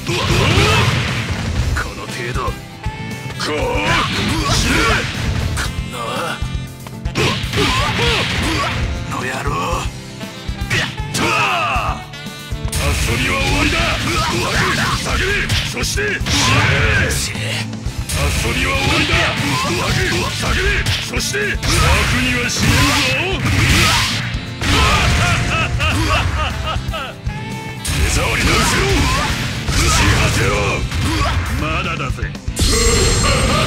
この程度こう死ねこんなの野郎遊びは終わりだ先にそして死ね遊びは終わりだ先にそして悪には死ねるぞ手触りの後ろ打ち果てろまだだぜ